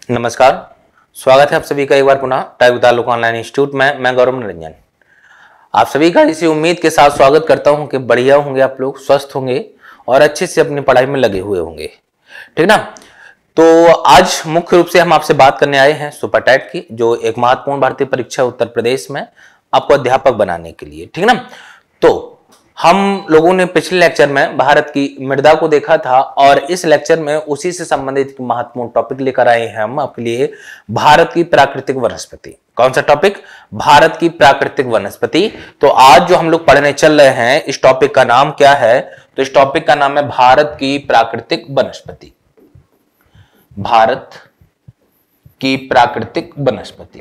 नमस्कार, स्वागत है आप सभी का एक बार पुनः टाइप तालुक ऑनलाइन इंस्टीट्यूट में। मैं गौरव निरंजन आप सभी का इसी उम्मीद के साथ स्वागत करता हूं कि बढ़िया होंगे, आप लोग स्वस्थ होंगे और अच्छे से अपनी पढ़ाई में लगे हुए होंगे, ठीक ना। तो आज मुख्य रूप से हम आपसे बात करने आए हैं सुपर टेट की, जो एक महत्वपूर्ण भर्ती परीक्षा उत्तर प्रदेश में आपको अध्यापक बनाने के लिए, ठीक ना। तो हम लोगों ने पिछले लेक्चर में भारत की मृदा को देखा था और इस लेक्चर में उसी से संबंधित महत्वपूर्ण टॉपिक लेकर आए हैं हम आपके लिए, भारत की प्राकृतिक वनस्पति। कौन सा टॉपिक? भारत की प्राकृतिक वनस्पति। तो आज जो हम लोग पढ़ने चल रहे हैं, इस टॉपिक का नाम क्या है? तो इस टॉपिक का नाम है भारत की प्राकृतिक वनस्पति। भारत की प्राकृतिक वनस्पति।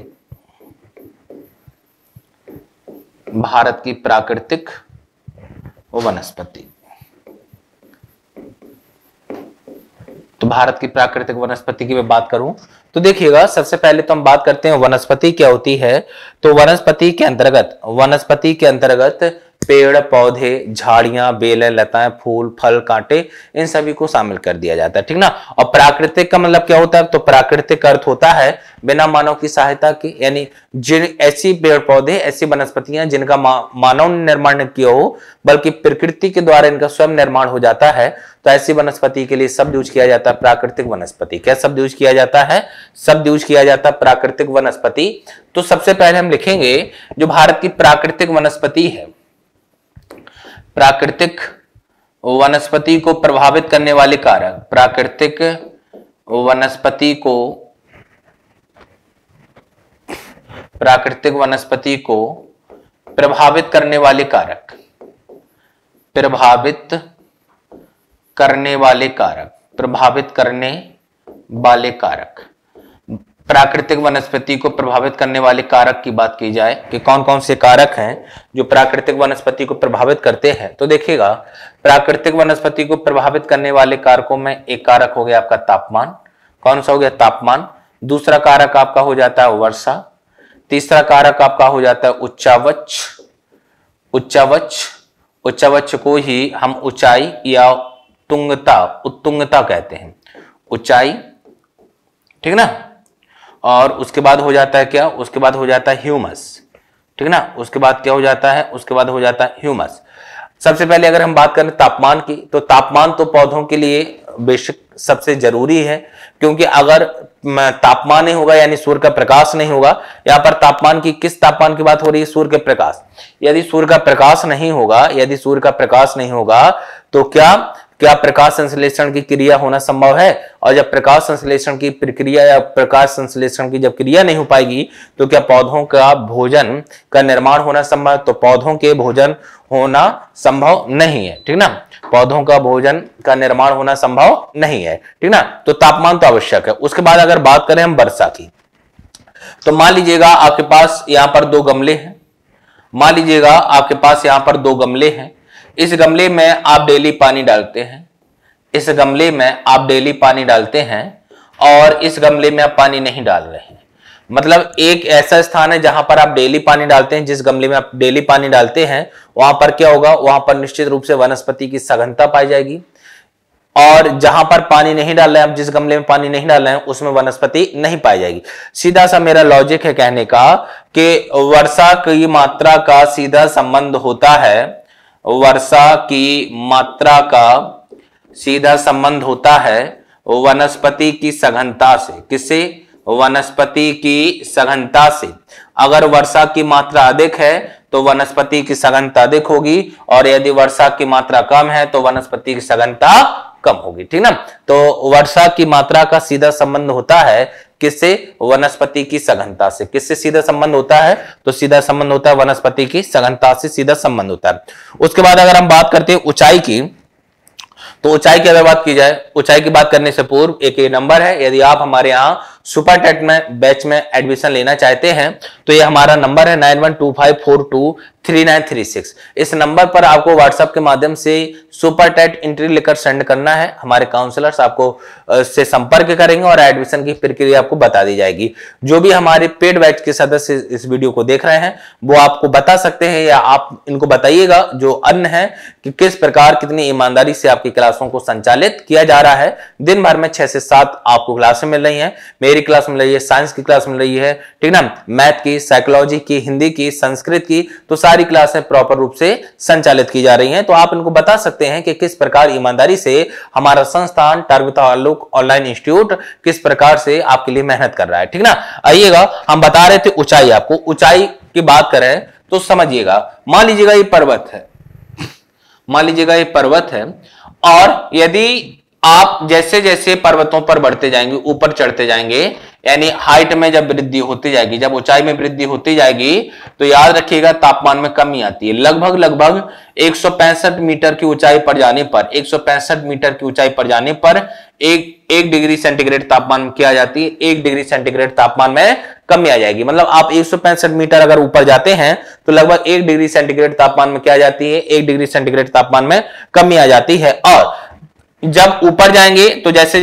भारत की प्राकृतिक वनस्पति। तो भारत की प्राकृतिक वनस्पति की मैं बात करूं तो देखिएगा, सबसे पहले तो हम बात करते हैं वनस्पति क्या होती है। तो वनस्पति के अंतर्गत पेड़ पौधे, झाड़ियां, बेलें, लताएं, फूल, फल, कांटे, इन सभी को शामिल कर दिया जाता है, ठीक ना। और प्राकृतिक का मतलब क्या होता है? तो प्राकृतिक अर्थ होता है बिना मानव की सहायता के, यानी जिन ऐसी पेड़ पौधे, ऐसी वनस्पतियां जिनका मानव ने निर्माण नहीं किया हो बल्कि प्रकृति के द्वारा इनका स्वयं निर्माण हो जाता है, तो ऐसी वनस्पति के लिए शब्द यूज किया जाता है प्राकृतिक वनस्पति। क्या शब्द यूज किया जाता है? शब्द यूज किया जाता है प्राकृतिक वनस्पति। तो सबसे पहले हम लिखेंगे जो भारत की प्राकृतिक वनस्पति है, प्राकृतिक वनस्पति को प्रभावित करने वाले कारक, प्राकृतिक वनस्पति को प्रभावित करने वाले कारक, प्रभावित करने वाले कारक। प्राकृतिक वनस्पति को प्रभावित करने वाले कारक की बात की जाए कि कौन कौन से कारक हैं जो प्राकृतिक वनस्पति को प्रभावित करते हैं, तो देखिएगा, प्राकृतिक वनस्पति को प्रभावित करने वाले कारकों में एक कारक हो गया आपका तापमान। कौन सा हो गया? तापमान। दूसरा कारक आपका हो जाता है वर्षा। तीसरा कारक आपका हो जाता है उच्चावच को ही हम ऊंचाई या उत्तुंगता कहते हैं, ऊंचाई, ठीक ना। और उसके बाद हो जाता है क्या? उसके बाद हो जाता है ह्यूमस, ठीक ना। उसके बाद क्या हो जाता है? उसके बाद हो जाता है ह्यूमस। सबसे पहले अगर हम बात करें तापमान की, तो तापमान तो पौधों के लिए बेशक सबसे जरूरी है, क्योंकि अगर तापमान नहीं होगा यानी सूर्य का प्रकाश नहीं होगा, यहां पर तापमान की किस तापमान की बात हो रही है? सूर्य के प्रकाश। यदि सूर्य का प्रकाश नहीं होगा तो क्या प्रकाश संश्लेषण की क्रिया होना संभव है? और जब प्रकाश संश्लेषण की प्रक्रिया या प्रकाश संश्लेषण की जब क्रिया नहीं हो पाएगी तो क्या पौधों का भोजन का निर्माण होना संभव है? तो पौधों के भोजन होना संभव नहीं है, ठीक ना। पौधों का भोजन का निर्माण होना संभव नहीं है, ठीक ना। तो तापमान तो आवश्यक है। उसके बाद अगर बात करें हम वर्षा की, तो मान लीजिएगा आपके पास यहां पर दो गमले हैं। इस गमले में आप डेली पानी डालते हैं, और इस गमले में आप पानी नहीं डाल रहे हैं। मतलब एक ऐसा स्थान है जहां पर आप डेली पानी डालते हैं, जिस गमले में आप डेली पानी डालते हैं वहां पर क्या होगा? वहां पर निश्चित रूप से वनस्पति की सघनता पाई जाएगी। और जहां पर पानी नहीं डाल रहे हैं, आप जिस गमले में पानी नहीं डाल रहे हैं, उसमें वनस्पति नहीं पाई जाएगी। सीधा सा मेरा लॉजिक है कहने का कि वर्षा की मात्रा का सीधा संबंध होता है, वर्षा की मात्रा का सीधा संबंध होता है वनस्पति की सघनता से। किससे? वनस्पति की सघनता से। अगर वर्षा की मात्रा अधिक है तो वनस्पति की सघनता अधिक होगी, और यदि वर्षा की मात्रा कम है तो वनस्पति की सघनता कम होगी, ठीक ना। तो वर्षा की मात्रा का सीधा संबंध होता है किससे? वनस्पति की सघनता से। किससे सीधा संबंध होता है? तो सीधा संबंध होता है वनस्पति की सघनता से, सीधा संबंध होता है। उसके बाद अगर हम बात करते हैं ऊंचाई की, तो ऊंचाई की अगर बात की जाए, ऊंचाई की बात करने से पूर्व एक ये नंबर है, यदि आप हमारे यहाँ सुपर टेट में बैच में एडमिशन लेना चाहते हैं तो ये हमारा नंबर है 9125423936। इस नंबर पर आपको व्हाट्सएप के माध्यम से सुपर टेट एंट्री लेकर सेंड करना है। हमारे काउंसलर्स आपको से संपर्क करेंगे और एडमिशन की प्रक्रिया आपको बता दी जाएगी। जो भी हमारे पेड बैच के सदस्य इस वीडियो को देख रहे हैं वो आपको बता सकते हैं, या आप इनको बताइएगा जो अन्य है कि किस प्रकार कितनी ईमानदारी से आपकी क्लासों को संचालित किया जा रहा है। दिन भर में 6 से 7 आपको क्लासें मिल रही हैं। मेरी थियरी क्लास मिल रही है, साइंस की क्लास मिल रही है, ठीक ना, मैथ की, साइकोलॉजी की, हिंदी की, संस्कृत की, तो सारी क्लासें प्रॉपर रूप से संचालित की जा रही हैं। तो आप इनको बता सकते हैं कि किस प्रकार ईमानदारी से हमारा संस्थान टर्ब ताल्लुक ऑनलाइन इंस्टीट्यूट किस प्रकार से आपके लिए मेहनत कर रहा है, ठीक ना। आइएगा, हम बता रहे थे ऊंचाई, आपको ऊंचाई की बात करें तो समझिएगा, मान लीजिएगा ये पर्वत है, मान लीजिएगा ये पर्वत है, और यदि आप जैसे जैसे पर्वतों पर बढ़ते जाएंगे, ऊपर चढ़ते जाएंगे, यानी हाइट में जब वृद्धि होती जाएगी, जब ऊंचाई में वृद्धि होती जाएगी, तो याद रखिएगा तापमान में कमी आती है। लगभग लगभग 165 मीटर की ऊंचाई पर जाने पर, 165 मीटर की ऊंचाई पर जाने पर एक डिग्री सेंटीग्रेड तापमान में क्या आ जाती है, 1 डिग्री सेंटीग्रेड तापमान में कमी आ जाएगी। मतलब आप 165 मीटर अगर ऊपर जाते हैं तो लगभग 1 डिग्री सेंटीग्रेड तापमान में क्या आ जाती है, 1 डिग्री सेंटीग्रेड तापमान में कमी आ जाती है। और जब ऊपर जाएंगे तो जैसे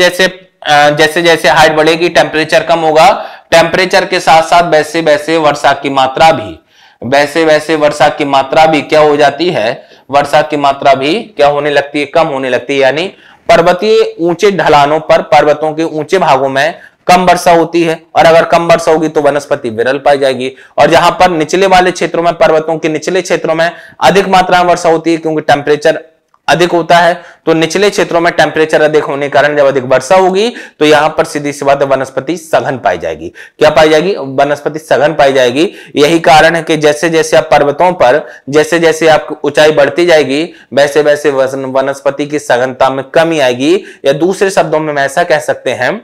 जैसे हाइट बढ़ेगी टेम्परेचर कम होगा, टेम्परेचर के साथ साथ वैसे वैसे वर्षा की मात्रा भी, वैसे वैसे वर्षा की मात्रा भी क्या हो जाती है, वर्षा की मात्रा भी क्या होने लगती है, कम होने लगती है। यानी पर्वतीय ऊंचे ढलानों पर, पर्वतों के ऊंचे भागों में कम वर्षा होती है, और अगर कम वर्षा होगी तो वनस्पति विरल पाई जाएगी। और जहां पर निचले वाले क्षेत्रों में, पर्वतों के निचले क्षेत्रों में अधिक मात्रा में वर्षा होती है, क्योंकि टेम्परेचर अधिक होता है, तो निचले क्षेत्रों में टेम्परेचर अधिक होने के कारण जब अधिक वर्षा होगी तो यहां पर सीधी सी बात है वनस्पति सघन पाई जाएगी। क्या पाई जाएगी, वनस्पति सघन पाई जाएगी। यही कारण है कि जैसे जैसे आप पर्वतों पर, जैसे जैसे आपकी ऊंचाई बढ़ती जाएगी, वैसे वैसे वनस्पति की सघनता में कमी आएगी। या दूसरे शब्दों में ऐसा कह सकते हैं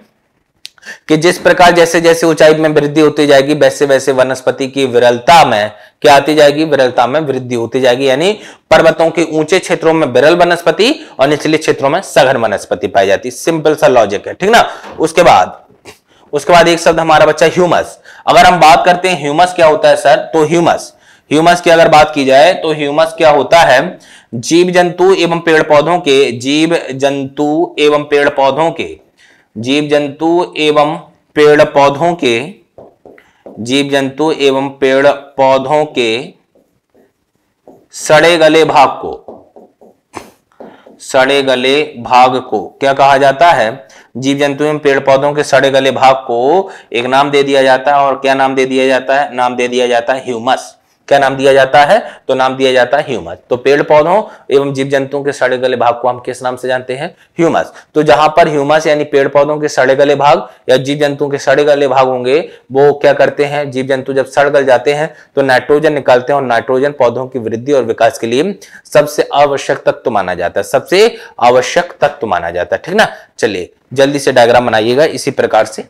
कि जिस प्रकार जैसे जैसे ऊंचाई में वृद्धि होती जाएगी, वैसे वैसे वनस्पति की विरलता में क्या आती जाएगी, विरलता में वृद्धि होती जाएगी। यानी पर्वतों के ऊंचे क्षेत्रों में विरल वनस्पति और निचले क्षेत्रों में सघन वनस्पति पाई जाती है। सिंपल सा लॉजिक है, ठीक ना। उसके बाद एक शब्द हमारा बच्चा ह्यूमस। अगर हम बात करते हैं ह्यूमस क्या होता है सर, तो ह्यूमस की अगर बात की जाए तो ह्यूमस क्या होता है, जीव जंतु एवं पेड़ पौधों के, जीव जंतु एवं पेड़ पौधों के, जीव जंतु एवं पेड़ पौधों के, जीव जंतु एवं पेड़ पौधों के सड़े गले भाग को, सड़े गले भाग को क्या कहा जाता है, जीव जंतु एवं पेड़ पौधों के सड़े गले भाग को एक नाम दे दिया जाता है। और क्या नाम दे दिया जाता है, नाम दे दिया जाता है ह्यूमस। क्या नाम दिया जाता है, तो नाम दिया जाता है ह्यूमस। तो पेड़ पौधों एवं जीव जंतुओं के सड़े गले भाग को हम किस नाम से जानते हैं, ह्यूमस। तो जहां पर ह्यूमस यानी पेड़ पौधों के सड़े गले भाग या जीव जंतुओं के सड़े गले भाग होंगे, वो क्या करते हैं, जीव जंतु जब सड़ गल जाते हैं तो नाइट्रोजन निकालते हैं, और नाइट्रोजन पौधों की वृद्धि और विकास के लिए सबसे आवश्यक तत्व माना जाता है, सबसे आवश्यक तत्व माना जाता है, ठीक ना। चलिए जल्दी से डायग्राम बनाइएगा इसी प्रकार से,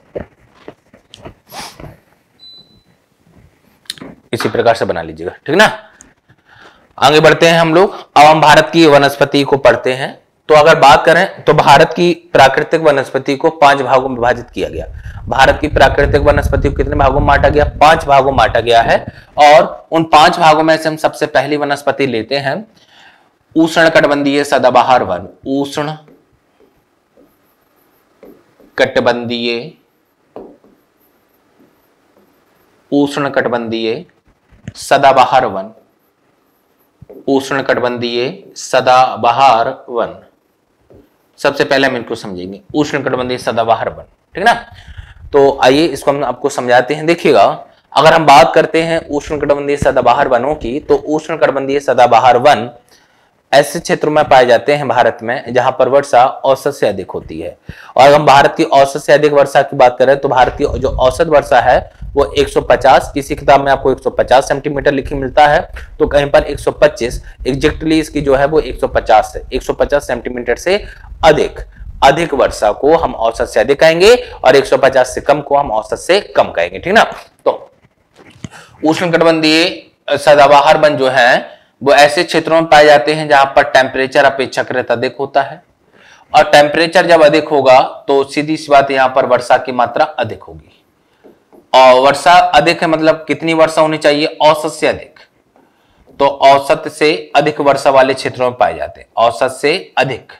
इसी प्रकार से बना लीजिएगा, ठीक ना। आगे बढ़ते हैं हम लोग। अब हम भारत की वनस्पति को पढ़ते हैं। तो अगर बात करें तो भारत की प्राकृतिक वनस्पति को 5 भागों में विभाजित किया गया। भारत की प्राकृतिक वनस्पति को कितने भागों में बांटा गया, 5 भागों में बांटा गया है। और उन 5 भागों में से हम सबसे पहली वनस्पति लेते हैं उष्णकटिबंधीय सदाबहार वन। उष्णकटिबंधीय सदाबहार वन, उष्णकटिबंधीय सदाबहार वन। सबसे पहले हम इनको समझेंगे, उष्णकटिबंधीय सदाबहार वन, ठीक ना। तो आइए इसको हम आपको समझाते हैं। देखिएगा, अगर हम बात करते हैं उष्णकटिबंधीय सदाबहार वनों की, तो उष्णकटिबंधीय सदाबहार वन ऐसे क्षेत्रों में पाए जाते हैं भारत में जहां पर वर्षा औसत से अधिक होती है। और अगर हम भारत की औसत से अधिक वर्षा की बात करें तो भारत की जो औसत वर्षा है वो 150, किसी किताब में आपको 150 सेंटीमीटर लिखी मिलता है, तो कहीं पर 125, एग्जैक्टली इसकी जो है वो 150 है, 150 सेंटीमीटर से अधिक वर्षा को हम औसत से अधिक कहेंगे, और 150 से कम को हम औसत से कम कहेंगे, ठीक ना। तो उष्णकटिबंधीय सदाबहार वन जो है वो ऐसे क्षेत्रों में पाए जाते हैं जहां पर टेम्परेचर अपेक्षाकृत अधिक होता है, और टेम्परेचर जब अधिक होगा तो सीधी सी बात यहां पर वर्षा की मात्रा अधिक होगी। और वर्षा अधिक है मतलब कितनी वर्षा होनी चाहिए, औसत से अधिक। तो औसत से अधिक वर्षा वाले क्षेत्रों में पाए जाते हैं, औसत से अधिक,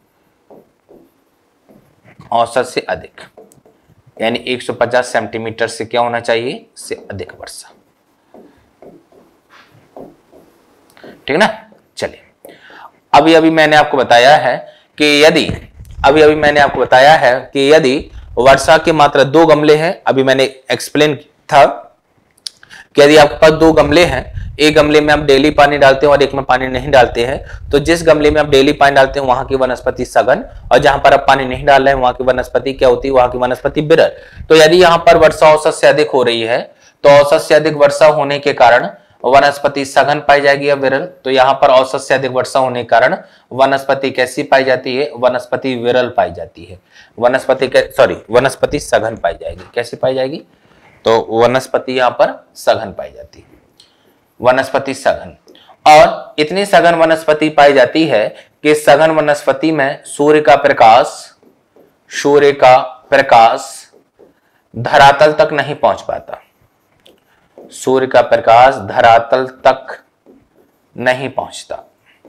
औसत से अधिक यानी 150 सेंटीमीटर से क्या होना चाहिए, से अधिक वर्षा, ठीक ना। चलिए, अभी मैंने आपको बताया है कि यदि वर्षा के मात्रा 2 गमले हैं, अभी मैंने एक्सप्लेन था कि यदि आपके पास 2 गमले हैं, एक गमले में आप डेली पानी डालते हैं और एक में पानी नहीं डालते हैं, तो जिस गमले में आप डेली पानी डालते हैं वहां की वनस्पति सघन, और जहां पर आप पानी नहीं डाल रहे हैं वहां की वनस्पति क्या होती है, वहां की वनस्पति विरल। तो यदि यहाँ पर वर्षा औसत से अधिक हो रही है तो औसत से अधिक वर्षा होने के कारण वनस्पति सघन पाई जाएगी या विरल। तो यहाँ पर औसत से अधिक वर्षा होने के कारण वनस्पति कैसी पाई जाती है, वनस्पति विरल पाई जाती है। वनस्पति सघन पाई जाएगी। कैसी पाई जाएगी, तो वनस्पति यहाँ पर सघन पाई जाती है, वनस्पति सघन। और इतनी सघन वनस्पति पाई जाती है कि सघन वनस्पति में सूर्य का प्रकाश धरातल तक नहीं पहुंच पाता। सूर्य का प्रकाश धरातल तक नहीं पहुंचता।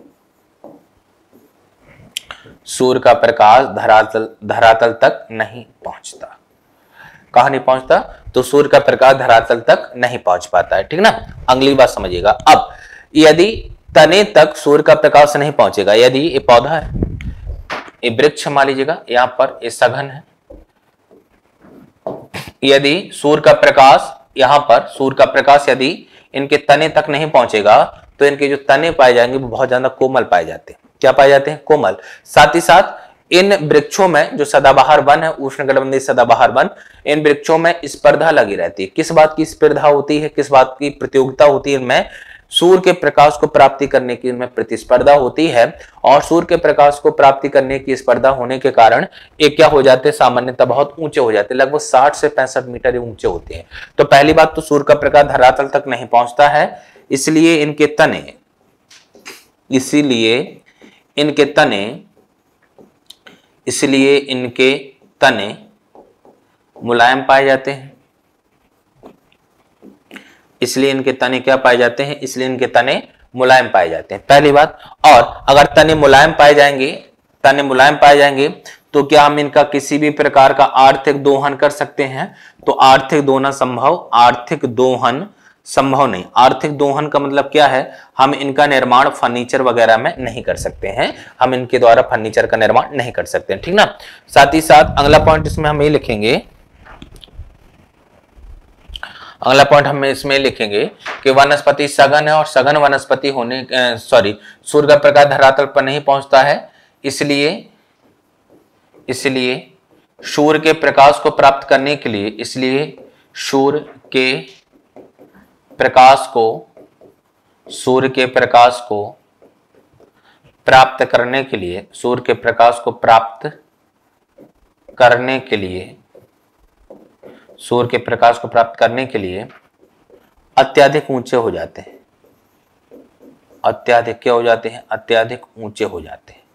सूर्य का प्रकाश धरातल तक नहीं पहुंचता। कहां नहीं पहुंचता, तो सूर्य का प्रकाश धरातल तक नहीं पहुंच पाता है। ठीक ना, अगली बात समझिएगा। अब यदि तने तक सूर्य का प्रकाश नहीं पहुंचेगा, यदि ये पौधा है, ये वृक्ष मान लीजिएगा, यहां पर ये सघन है, यदि सूर्य का प्रकाश यहां पर सूर्य का प्रकाश यदि इनके तने तक नहीं पहुंचेगा तो इनके जो तने पाए जाएंगे वो बहुत ज्यादा कोमल पाए जाते हैं। क्या पाए जाते हैं, कोमल। साथ ही साथ इन वृक्षों में जो सदाबहार वन है, उष्णकटिबंधीय सदाबहार वन, इन वृक्षों में स्पर्धा लगी रहती है। किस बात की स्पर्धा होती है, किस बात की प्रतियोगिता होती है, इनमें सूर्य के प्रकाश को प्राप्ति करने की इनमें प्रतिस्पर्धा होती है। और सूर्य के प्रकाश को प्राप्ति करने की स्पर्धा होने के कारण ये क्या हो जाते हैं, सामान्यतः बहुत ऊंचे हो जाते हैं, लगभग 60 से 65 मीटर ऊंचे होते हैं। तो पहली बात तो सूर्य का प्रकाश धरातल तक नहीं पहुंचता है, इसलिए इनके तने मुलायम पाए जाते हैं। इसलिए इनके तने क्या पाए जाते हैं, इसलिए इनके तने मुलायम पाए जाते हैं, पहली बात। और अगर तने मुलायम पाए जाएंगे तो क्या हम इनका किसी भी प्रकार का आर्थिक दोहन कर सकते हैं, तो आर्थिक दोहन संभव नहीं। आर्थिक दोहन का मतलब क्या है, हम इनका निर्माण फर्नीचर वगैरह में नहीं कर सकते हैं, हम इनके द्वारा फर्नीचर का निर्माण नहीं कर सकते हैं। ठीक ना। साथ ही साथ अगला पॉइंट इसमें हम ये लिखेंगे, कि वनस्पति सघन है और सघन वनस्पति होने सूर्य का प्रकाश धरातल पर नहीं पहुंचता है, इसलिए सूर्य के प्रकाश को प्राप्त करने के लिए, सूर्य के प्रकाश को प्राप्त करने के लिए अत्यधिक ऊंचे हो जाते हैं। अत्यधिक क्या हो जाते हैं, अत्यधिक ऊंचे हो जाते हैं।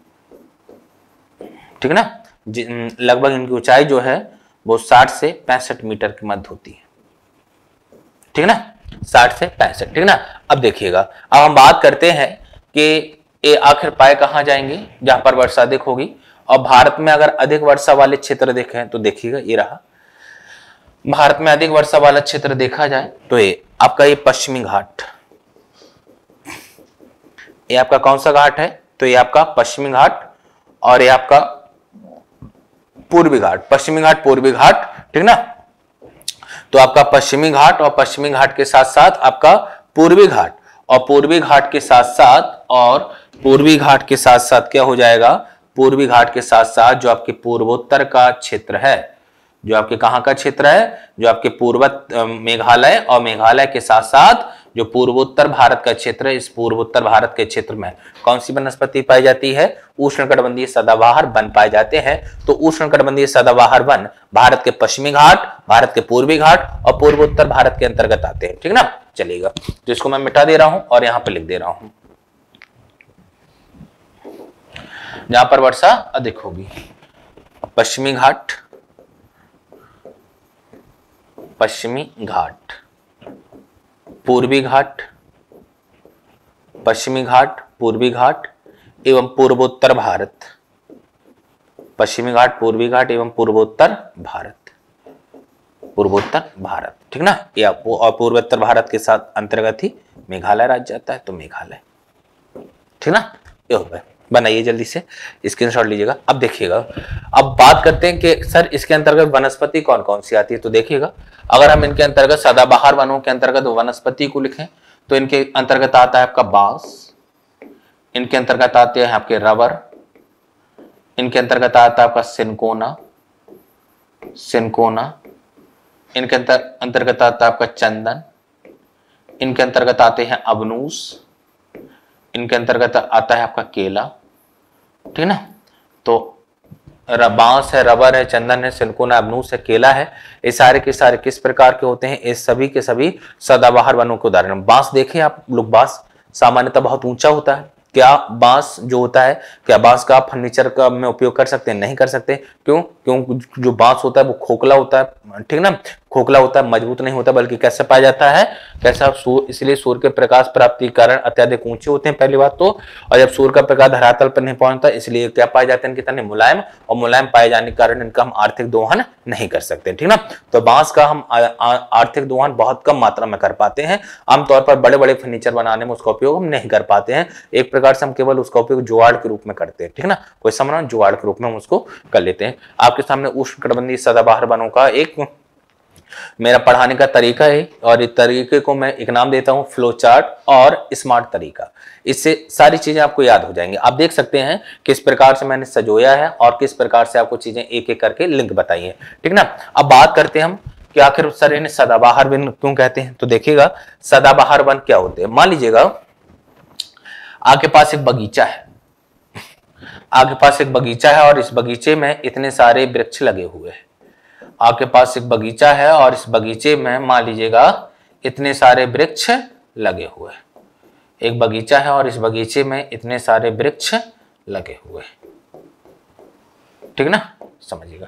ठीक ना। लगभग इनकी ऊंचाई जो है वो 60 से 65 मीटर की मध्य होती है। ठीक ना, 60 से 65। ठीक ना। अब देखिएगा, अब हम बात करते हैं कि ये आखिर पाए कहां जाएंगे, जहां पर वर्षा अधिक होगी। और भारत में अगर अधिक वर्षा वाले क्षेत्र देखें तो देखिएगा, ये रहा भारत में अधिक वर्षा वाला क्षेत्र देखा जाए तो ये आपका ये पश्चिमी घाट, ये आपका कौन सा घाट है, तो ये आपका पश्चिमी घाट और ये आपका पूर्वी घाट, पश्चिमी घाट पूर्वी घाट। ठीक ना। तो आपका पश्चिमी घाट और पश्चिमी घाट के साथ साथ आपका पूर्वी घाट, और पूर्वी घाट के साथ क्या हो जाएगा, पूर्वी घाट के साथ साथ जो आपके पूर्वोत्तर का क्षेत्र है, जो आपके कहां का क्षेत्र है, जो आपके पूर्वोत्तर मेघालय, और मेघालय के साथ साथ जो पूर्वोत्तर भारत का क्षेत्र है, इस पूर्वोत्तर भारत के क्षेत्र में कौन सी वनस्पति पाई जाती है, उष्णकटिबंधीय सदाबहार वन पाए जाते हैं। तो उष्णकटिबंधीय सदाबहार वन भारत के पश्चिमी घाट, भारत के पूर्वी घाट और पूर्वोत्तर भारत के अंतर्गत आते हैं। ठीक ना, चलेगा। तो इसको मैं मिटा दे रहा हूं और यहां पर लिख दे रहा हूं, जहां पर वर्षा अधिक होगी, पश्चिमी घाट, पूर्वी घाट, पश्चिमी घाट, पूर्वी घाट एवं पूर्वोत्तर भारत, पश्चिमी घाट, पूर्वी घाट एवं पूर्वोत्तर भारत। ठीक ना। या और पूर्वोत्तर भारत के साथ अंतर्गत ही मेघालय राज्य आता है, तो मेघालय। ठीक ना, ये हो गया। बनाइए जल्दी से, स्क्रीनशॉट लीजिएगा। अब देखिएगा, अब बात करते हैं कि सर इसके अंतर्गत वनस्पति कौन कौन सी आती है। तो देखिएगा, अगर हम इनके अंतर्गत सदाबहार वनों के अंतर्गत वनस्पति को लिखें तो इनके अंतर्गत आता है आपका बांस, इनके अंतर्गत आते हैं आपके रबर, इनके अंतर्गत आता है आपका सिनकोना, इनके अंतर्गत आता है आपका चंदन, इनके अंतर्गत आते हैं अबनूस, इनके अंतर्गत आता है आपका केला, ठीक ना। तो बांस है, रबर है, चंदन है, सिनकोना, अबनूस है, केला है, ये सारे के सारे किस प्रकार के होते हैं, ये सभी के सभी सदाबहार वनों के उदाहरण। बांस देखें आप लोग, बांस सामान्यतः बहुत ऊंचा होता है। क्या बांस जो होता है, क्या बांस का फर्नीचर का में उपयोग कर सकते हैं? नहीं कर सकते। क्यों? जो बांस होता है वो खोखला होता है, ठीक ना, खोखला होता है, मजबूत नहीं होता, बल्कि कैसे पाया जाता है, कैसा, इसलिए सूर्य के प्रकाश प्राप्ति के कारण अत्यधिक ऊंचे होते हैं पहली बात तो, और जब सूर्य का प्रकाश धरातल पर नहीं पहुंचता इसलिए क्या पाए जाते हैं, इनके तने मुलायम, और मुलायम पाए जाने के कारण इनका हम आर्थिक दोहन नहीं कर सकते, ठीक ना। तो बांस का हम आर्थिक दोहन बहुत कम मात्रा में कर पाते हैं, आमतौर पर बड़े बड़े फर्नीचर बनाने में उसका उपयोग हम नहीं कर पाते हैं। एक प्रकार से हम केवल उसका उपयोग जुगाड़ के रूप में करते हैं, ठीक ना, कोई समझना, जुगाड़ के रूप में हम उसको कर लेते हैं। आपके सामने उष्णकटिबंधीय सदाबहार वनों का एक मेरा पढ़ाने का तरीका है, और इस तरीके को मैं एक नाम देता हूं फ्लो चार्ट और स्मार्ट तरीका। इससे सारी चीजें आपको याद हो जाएंगी। आप देख सकते हैं किस प्रकार से मैंने सजोया है और किस प्रकार से आपको चीजें एक एक करके लिंक बताई है, ठीक ना। अब बात करते हैं हम कि आखिर सर इन्हें सदाबहार वन क्यों कहते हैं। तो देखिएगा, सदाबहार वन क्या होते हैं। मान लीजिएगा आपके पास एक बगीचा है, आपके पास एक बगीचा है और इस बगीचे में इतने सारे वृक्ष लगे हुए हैं। आपके पास एक बगीचा है और इस बगीचे में मान लीजिएगा इतने सारे वृक्ष लगे हुए हैं। एक बगीचा है और इस बगीचे में इतने सारे वृक्ष लगे हुए हैं, ठीक ना, समझिएगा।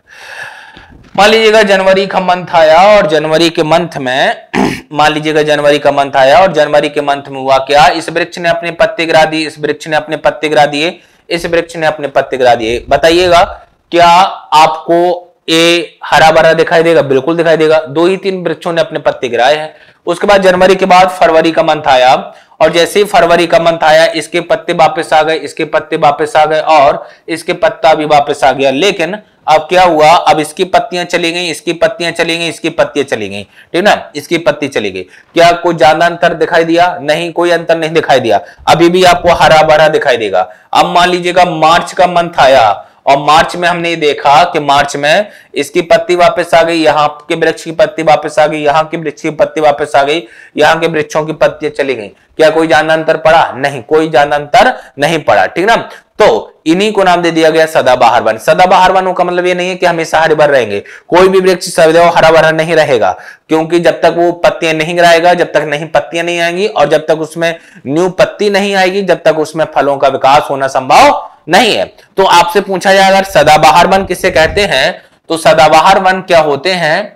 मान लीजिएगा जनवरी का मंथ आया और जनवरी के मंथ में मान लीजिएगा जनवरी का मंथ आया और जनवरी के मंथ में हुआ क्या, इस वृक्ष ने अपने पत्ते गिरा दिए, इस वृक्ष ने अपने पत्ते गिरा दिए, इस वृक्ष ने अपने पत्ते गिरा दिए। बताइएगा क्या आपको ये हरा भरा दिखाई देगा? बिल्कुल दिखाई देगा। 2 ही 3 वृक्षों ने अपने पत्ते गिराए हैं। उसके बाद जनवरी के बाद फरवरी का मंथ आया और जैसे ही फरवरी का मंथ आया इसके पत्ते वापस आ गए, इसके पत्ते वापस आ गए और इसके पत्ता भी वापस आ गया। लेकिन अब क्या हुआ, अब इसकी पत्तियां चली गई, इसकी पत्तियां चली गई, इसकी पत्तियां चली गई, ठीक ना, इसकी पत्ती चली गई। क्या कोई ज्यादा अंतर दिखाई दिया? नहीं, कोई अंतर नहीं दिखाई दिया। अभी भी आपको हरा भरा दिखाई देगा। अब मान लीजिएगा मार्च का मंथ आया और मार्च में हमने देखा कि मार्च में इसकी पत्ती वापस आ गई, यहाँ के वृक्ष की पत्ती वापस आ गई, यहाँ के वृक्ष की पत्ती वापस आ गई, यहाँ के वृक्षों की पत्तियां चली गई। क्या कोई ज्यादा अंतर पड़ा? नहीं, कोई ज्यादा अंतर नहीं पड़ा, ठीक ना। तो इन्हीं को नाम दे दिया गया सदाबहार वन। सदाबहार वनों का मतलब ये नहीं है कि हमेशा हरे भरे रहेंगे। कोई भी वृक्ष सदैव हरा भरा नहीं रहेगा, क्योंकि जब तक वो पत्तियां नहीं गिराएगा, जब तक नहीं पत्तियां नहीं आएंगी और जब तक उसमें न्यू पत्ती नहीं आएगी, जब तक उसमें फलों का विकास होना संभव नहीं है। तो आपसे पूछा जाए अगर सदाबहार वन किसे कहते हैं, तो सदाबहार वन क्या होते हैं?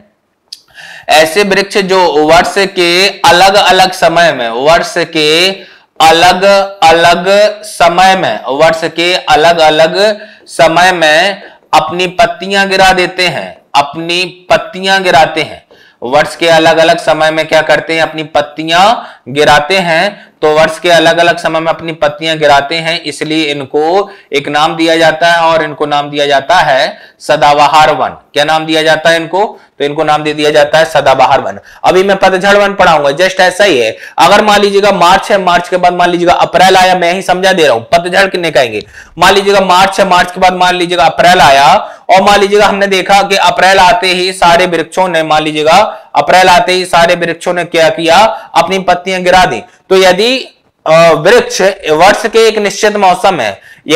ऐसे वृक्ष जो वर्ष के अलग अलग समय में, वर्ष के अलग अलग समय में, वर्ष के अलग अलग समय में अपनी पत्तियां गिरा देते हैं, अपनी पत्तियां गिराते हैं। वर्ष के अलग अलग समय में क्या करते हैं? अपनी पत्तियां गिराते हैं। तो वर्ष के अलग अलग समय में अपनी पत्तियां गिराते हैं, इसलिए इनको एक नाम दिया जाता है और इनको नाम दिया जाता है सदाबहार वन। क्या नाम दिया जाता है इनको? तो इनको नाम दे दिया जाता है सदाबहार वन। अभी मैं पतझड़ वन पढ़ाऊंगा, जस्ट ऐसा ही है। अगर मान लीजिएगा मार्च है, मार्च के बाद मान लीजिएगा अप्रैल आया, मैं ही समझा दे रहा हूं, पतझड़ किन्हें कहेंगे। मान लीजिएगा मार्च है, मार्च के बाद मान लीजिएगा अप्रैल आया और मान लीजिएगा हमने देखा कि अप्रैल आते ही सारे वृक्षों ने, मान लीजिएगा अप्रैल आते ही सारे वृक्षों ने क्या किया? अपनी पत्तियां गिरा दी। तो यदि वृक्ष वर्ष के एक निश्चित मौसम में,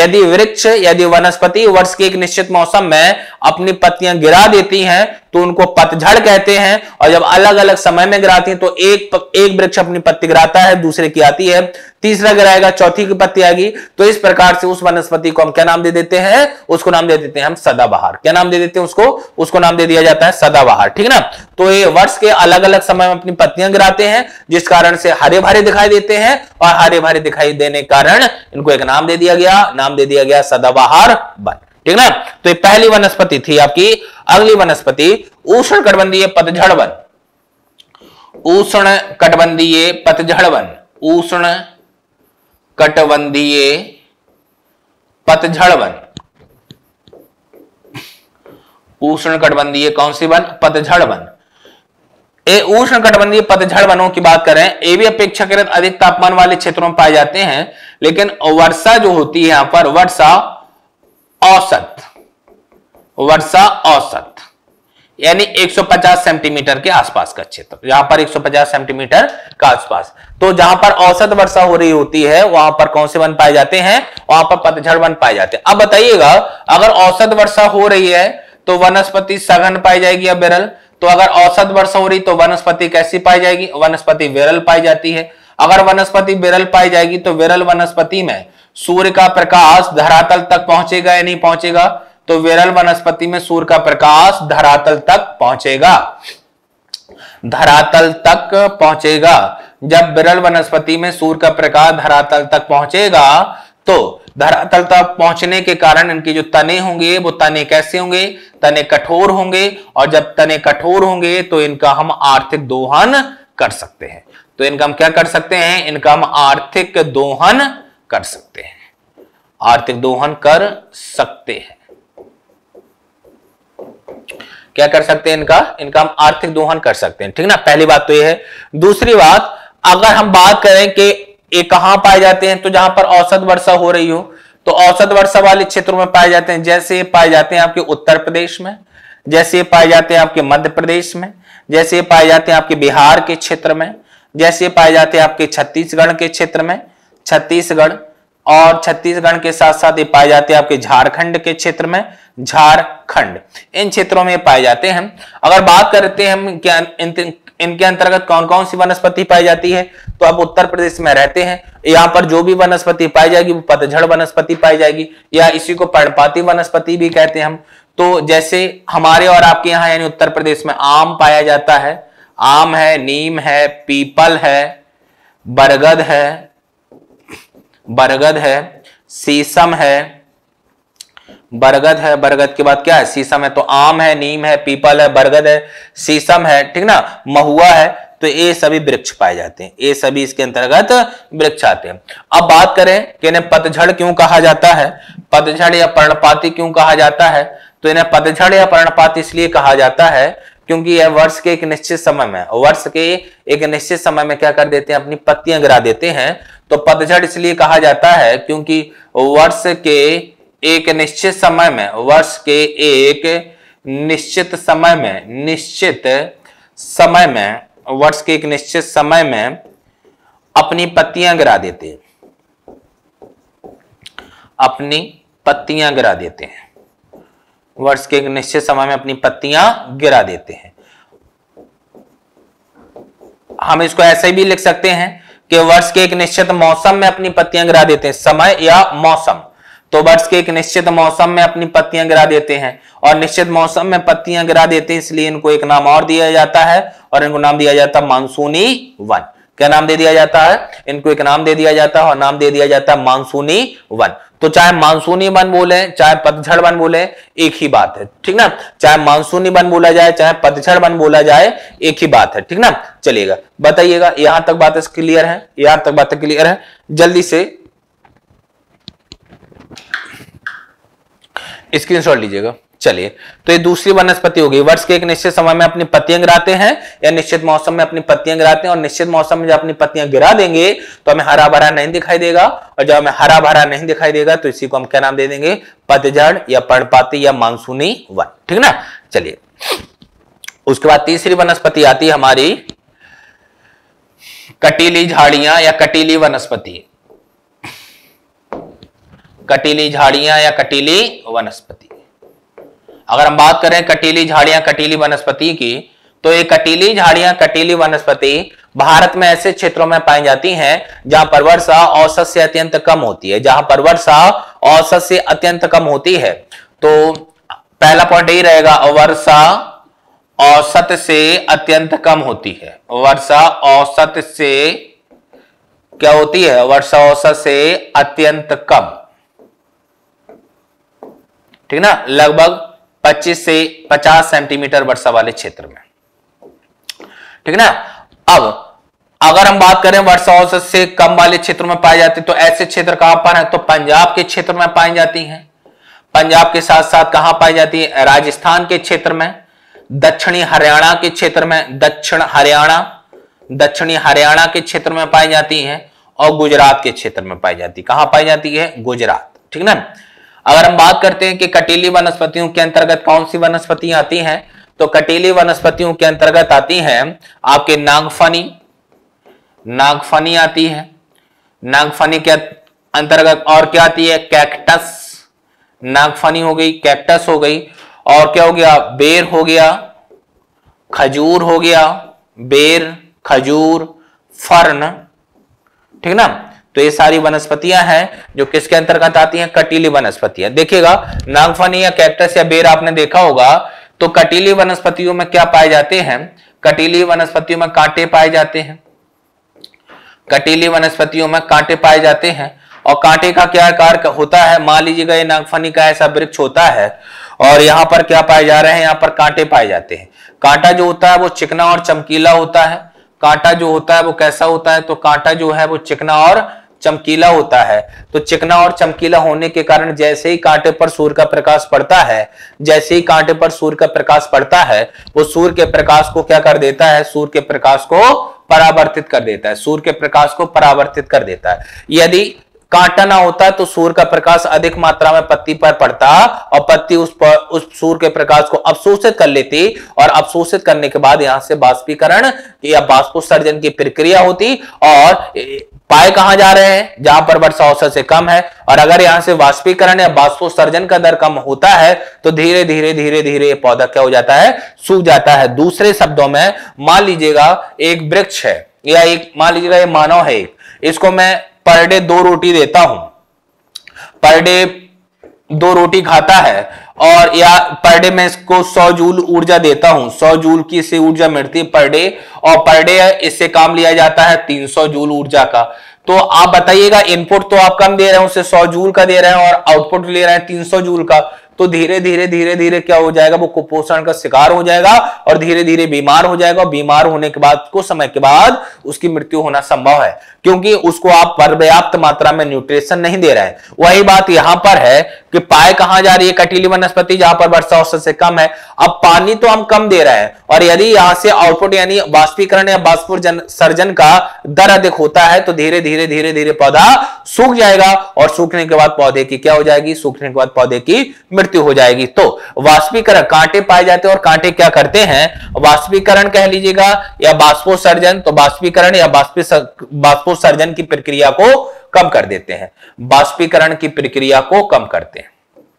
यदि वनस्पति वर्ष के एक निश्चित मौसम में अपनी पत्तियां गिरा देती हैं तो उनको पतझड़ कहते हैं। और जब अलग अलग समय में गिराती हैं तो एक वृक्ष अपनी पत्ती गिराता है, दूसरे की आती है, तीसरा गिराएगा, चौथी की पत्ती आएगी। तो इस प्रकार से उस वनस्पति को हम क्या नाम दे देते हैं? उसको नाम दे देते हैं हम सदाबहार। क्या नाम दे देते हैं उसको नाम दे दिया जाता है सदाबहार, ठीक ना। तो ये वर्ष के अलग अलग समय में अपनी पत्तियां गिराते हैं, जिस कारण से हरे भरे दिखाई देते हैं और हरे भरे दिखाई देने के कारण इनको एक नाम दे दिया गया सदाबहार वन, ठीक ना। तो ये पहली वनस्पति थी आपकी। अगली वनस्पति उष्णकटिबंधीय पतझड़ वन। उष्णकटिबंधीय पतझड़ वन, उष्णकटिबंधीय पतझड़ वन। उष्णकटिबंधीय कौन सी वन? पतझड़ वन। ये उष्णकटिबंधीय पतझड़ वनों की बात करें, ये भी अपेक्षाकृत अधिक तापमान वाले क्षेत्रों में पाए जाते हैं, लेकिन वर्षा जो होती है यहां पर वर्षा औसत यानी 150 सेंटीमीटर के आसपास का क्षेत्र, यहां पर 150 सेंटीमीटर का आसपास। तो जहां पर औसत वर्षा हो रही होती है वहां पर कौन से वन पाए जाते हैं? वहां पर पतझड़ वन पाए जाते हैं। अब बताइएगा, अगर औसत वर्षा हो रही है तो वनस्पति सघन पाई जाएगी या विरल? तो अगर औसत वर्षा हो रही तो वनस्पति कैसी पाई जाएगी? वनस्पति विरल पाई जाती है। अगर वनस्पति विरल पाई जाएगी तो विरल वनस्पति में सूर्य का प्रकाश धरातल तक पहुंचेगा या नहीं पहुंचेगा? तो विरल वनस्पति में सूर्य का प्रकाश धरातल तक पहुंचेगा, धरातल तक पहुंचेगा। जब विरल वनस्पति में सूर्य का प्रकाश धरातल तक पहुंचेगा तो धरातल तक पहुंचने के कारण इनके जो तने होंगे वो तने कैसे होंगे? तने कठोर होंगे, और जब तने कठोर होंगे तो इनका हम आर्थिक दोहन कर सकते हैं। तो इनका हम क्या कर सकते हैं? इनका हम आर्थिक दोहन कर सकते हैं, आर्थिक दोहन कर सकते हैं। क्या कर सकते हैं? इनका हम आर्थिक दोहन कर सकते हैं, ठीक ना। पहली बात तो यह है। दूसरी बात, अगर हम बात करें कि ये कहां पाए जाते हैं, तो जहां पर औसत वर्षा हो रही हो तो औसत वर्षा वाले क्षेत्रों में पाए जाते हैं। जैसे ये पाए जाते हैं आपके उत्तर प्रदेश में, जैसे ये पाए जाते हैं आपके मध्य प्रदेश में, जैसे ये पाए जाते हैं आपके बिहार के क्षेत्र में, जैसे ये पाए जाते हैं आपके छत्तीसगढ़ के क्षेत्र में, छत्तीसगढ़, और छत्तीसगढ़ के साथ साथ ये पाए जाते हैं आपके झारखंड के क्षेत्र में, झारखंड। इन क्षेत्रों में पाए जाते हैं। अगर बात करते हैं हम क्या इनके अंतर्गत कौन कौन सी वनस्पति पाई जाती है, तो आप उत्तर प्रदेश में रहते हैं, यहां पर जो भी वनस्पति पाई जाएगी वो पतझड़ वनस्पति पाई जाएगी, या इसी को पर्णपाती वनस्पति भी कहते हैं हम। तो जैसे हमारे और आपके यहाँ यानी उत्तर प्रदेश में आम पाया जाता है, आम है, नीम है, पीपल है, बरगद है, शीशम है, बरगद के बाद क्या है? शीशम है। तो आम है, नीम है, पीपल है, बरगद है, शीशम है, ठीक ना, महुआ है। तो ये सभी वृक्ष पाए जाते हैं, ये सभी इसके अंतर्गत वृक्ष आते हैं। अब बात करें कि इन्हें पतझड़ क्यों कहा जाता है, पतझड़ या पर्णपाती क्यों कहा जाता है? तो इन्हें पतझड़ या पर्णपाती इसलिए कहा जाता है क्योंकि यह वर्ष के एक निश्चित समय में क्या कर देते हैं? अपनी पत्तियां गिरा देते हैं। तो पतझड़ इसलिए कहा जाता है क्योंकि वर्ष के एक निश्चित समय में अपनी पत्तियां गिरा देते हैं, वर्ष के एक निश्चित समय में अपनी पत्तियां गिरा देते हैं। हम इसको ऐसे भी लिख सकते हैं कि वर्ष के एक निश्चित मौसम में अपनी पत्तियां गिरा देते हैं, समय या मौसम। तो वर्ष के एक निश्चित मौसम में अपनी पत्तियां गिरा देते हैं, और निश्चित मौसम में पत्तियां गिरा देते हैं, इसलिए इनको एक नाम और दिया जाता है, और इनको नाम दिया जाता है मानसूनी वन। क्या नाम दे दिया जाता है? इनको एक नाम दे दिया जाता है, और नाम दे दिया जाता है मानसूनी वन। तो चाहे मानसूनी वन बोले चाहे पतझड़ वन बोले एक ही बात है, ठीक ना। चाहे मानसूनी वन बोला जाए चाहे पतझड़ वन बोला जाए एक ही बात है, ठीक ना। चलिएगा, बताइएगा यहां तक बात क्लियर है? यहां तक बात क्लियर है? जल्दी से स्क्रीनशॉट लीजिएगा। चलिए, तो ये दूसरी वनस्पति होगी। वर्ष के एक निश्चित समय में अपनी पत्तियां गिराते हैं, या निश्चित मौसम में अपनी पत्तियां गिराते हैं, और निश्चित मौसम में जब अपनी पत्तियां गिरा देंगे तो हमें हरा भरा नहीं दिखाई देगा, और जब हमें हरा भरा नहीं दिखाई देगा तो इसी को हम क्या नाम दे देंगे? पतझड़ या पर्णपाती या मानसूनी वन, ठीक ना। चलिए, उसके बाद तीसरी वनस्पति आती है हमारी कटीली झाड़ियां या कटीली वनस्पति। कटीली झाड़ियां या कटीली वनस्पति। अगर हम बात करें कटीली झाड़ियां कटीली वनस्पति की, तो ये कटीली झाड़ियां कटीली वनस्पति भारत में ऐसे क्षेत्रों में पाई जाती हैं जहां पर वर्षा औसत से अत्यंत कम होती है, जहां पर वर्षा औसत से अत्यंत कम होती है। तो पहला पॉइंट यही रहेगा, वर्षा औसत से अत्यंत कम होती है। वर्षा औसत से क्या होती है? वर्षा औसत से अत्यंत कम, ठीक ना, लगभग 25 से 50 सेंटीमीटर वर्षा वाले क्षेत्र में, ठीक ना। अब अगर हम बात करें वर्षा औसत से कम वाले क्षेत्रों में पाई जाती, तो ऐसे क्षेत्र कहां पर है, तो पंजाब के क्षेत्र में पाई जाती हैं। पंजाब के साथ साथ कहां पाई जाती है, राजस्थान के क्षेत्र में, दक्षिणी हरियाणा के क्षेत्र में, दक्षिणी हरियाणा के क्षेत्र में पाई जाती हैं, और गुजरात के क्षेत्र में पाई जाती है। कहां पाई जाती है, गुजरात, ठीक ना। अगर हम बात करते हैं कि कटीली वनस्पतियों के अंतर्गत कौन सी वनस्पतियां आती हैं, तो कटीली वनस्पतियों के अंतर्गत आती हैं आपके नागफनी आती है। नागफनी के अंतर्गत और क्या आती है, कैक्टस, नागफनी हो गई, कैक्टस हो गई, और क्या हो गया, बेर हो गया, खजूर हो गया, बेर, खजूर, फर्न, ठीक ना। तो ये सारी वनस्पतियां हैं जो किसके अंतर्गत आती हैं, कटीली वनस्पतियां। देखिएगा नागफनी या कैक्टस या बेर आपने देखा होगा, तो कटीली वनस्पतियों में क्या पाए जाते हैं, कटीली वनस्पतियों में कांटे पाए जाते हैं, कटीली वनस्पतियों में कांटे पाए जाते हैं। और कांटे का क्या कार्य होता है, मान लीजिएगा ये नागफनी का ऐसा वृक्ष होता है और यहां पर क्या पाए जा रहे हैं, यहां पर कांटे पाए जाते हैं। कांटा जो होता है वो चिकना और चमकीला होता है। कांटा जो होता है वो कैसा होता है, तो कांटा जो है वो चिकना और चमकीला होता है। तो चिकना और चमकीला होने के कारण जैसे ही कांटे पर सूर्य का प्रकाश पड़ता है, जैसे ही कांटे पर सूर्य का प्रकाश पड़ता है, वो सूर्य के प्रकाश को क्या कर देता है, सूर्य के प्रकाश को परावर्तित कर देता है, सूर्य के प्रकाश को परावर्तित कर देता है। यदि कांटा ना होता तो सूर्य का प्रकाश अधिक मात्रा में पत्ती पर पड़ता और पत्ती उस सूर्य के प्रकाश को अवशोषित कर लेती, और अवशोषित करने के बाद यहां से बाष्पीकरण या बाष्पोत्सर्जन की प्रक्रिया होती, और पाए कहां जा रहे हैं, जहां पर वर्षा औसत से कम है। और अगर यहां से बाष्पीकरण या बाष्पोत्सर्जन का दर कम होता है तो धीरे धीरे धीरे धीरे ये पौधा क्या हो जाता है, सूख जाता है। दूसरे शब्दों में मान लीजिएगा एक वृक्ष है, या एक मान लीजिएगा ये मानव है, इसको मैं पर डे 2 रोटी देता हूं, पर डे 2 रोटी खाता है, और या पर डे मैं इसको 100 जूल ऊर्जा देता हूं, 100 जूल की इससे ऊर्जा मिलती है पर डे, और पर डे इससे काम लिया जाता है 300 जूल ऊर्जा का। तो आप बताइएगा इनपुट तो आप कम दे रहे हैं, उससे 100 जूल का दे रहे हैं और आउटपुट ले रहे हैं 300 जूल का, तो धीरे धीरे धीरे धीरे क्या हो जाएगा, वो कुपोषण का शिकार हो जाएगा और धीरे धीरे बीमार हो जाएगा। बीमार होने के बाद कुछ समय के बाद उसकी मृत्यु होना संभव है, क्योंकि उसको आप पर्याप्त मात्रा में न्यूट्रिशन नहीं दे रहे हैं। वही बात यहां पर है कि पाए कहां जा रही है, कटीली वनस्पति जहां पर वर्षा औसत से कम है। अब पानी तो हम कम दे रहे हैं, और यदि यहां से आउटपुट यानी बाष्पीकरण या बाष्पोत्सर्जन का दर अधिक होता है तो धीरे धीरे धीरे धीरे पौधा सूख जाएगा, और सूखने के बाद पौधे की क्या हो जाएगी, सूखने के बाद पौधे की मृत्यु हो जाएगी। तो वाष्पीकरण, कांटे पाए जाते हैं, और कांटे क्या करते हैं, वाष्पीकरण कह लीजिएगा या बाष्पोत्सर्जन, तो बाष्पीकरण या बाष्पोत्सर्जन की प्रक्रिया को कम कर देते हैं, बाष्पीकरण की प्रक्रिया को कम करते हैं,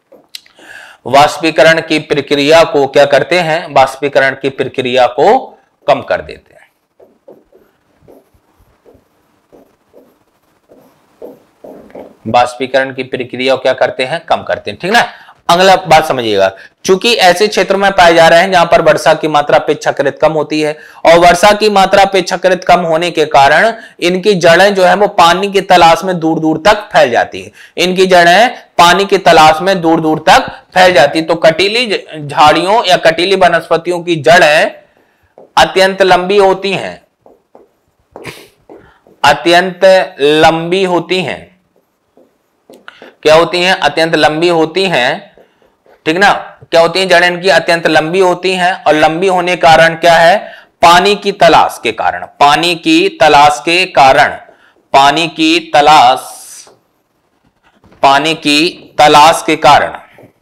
वाष्पीकरण की प्रक्रिया को क्या करते हैं, बाष्पीकरण की प्रक्रिया को कम कर देते हैं। बाष्पीकरण की प्रक्रिया क्या करते हैं, कम करते हैं, ठीक ना। अगला बात समझिएगा, चूंकि ऐसे क्षेत्रों में पाए जा रहे हैं जहां पर वर्षा की मात्रा अपेक्षाकृत कम होती है, और वर्षा की मात्रा अपेक्षाकृत कम होने के कारण इनकी जड़ें जो है वो पानी की तलाश में दूर दूर तक फैल जाती है, इनकी जड़ें पानी की तलाश में दूर दूर तक फैल जाती है। तो कटीली झाड़ियों या कटीली वनस्पतियों की जड़ें अत्यंत लंबी होती हैं, अत्यंत लंबी होती हैं, क्या होती हैं, अत्यंत लंबी होती हैं, ठीक ना। क्या होती है, जड़ें इनकी अत्यंत लंबी होती हैं, और लंबी होने के कारण क्या है, पानी की तलाश के कारण, पानी की तलाश के कारण, पानी की तलाश के कारण,